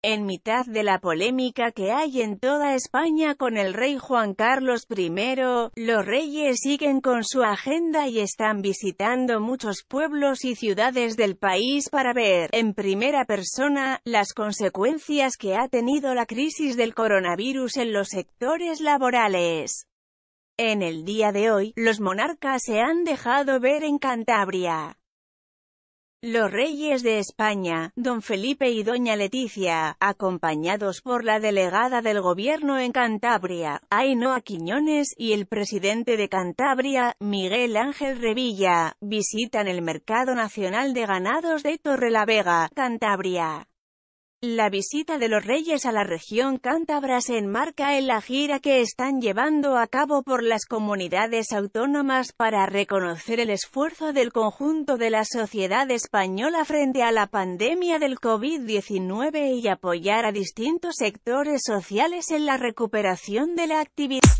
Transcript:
En mitad de la polémica que hay en toda España con el rey Juan Carlos I, los reyes siguen con su agenda y están visitando muchos pueblos y ciudades del país para ver, en primera persona, las consecuencias que ha tenido la crisis del coronavirus en los sectores laborales. En el día de hoy, los monarcas se han dejado ver en Cantabria. Los reyes de España, don Felipe y doña Leticia, acompañados por la delegada del gobierno en Cantabria, Ainhoa Quiñones, y el presidente de Cantabria, Miguel Ángel Revilla, visitan el Mercado Nacional de Ganados de Torrelavega, Cantabria. La visita de los reyes a la región cántabra se enmarca en la gira que están llevando a cabo por las comunidades autónomas para reconocer el esfuerzo del conjunto de la sociedad española frente a la pandemia del COVID-19 y apoyar a distintos sectores sociales en la recuperación de la actividad.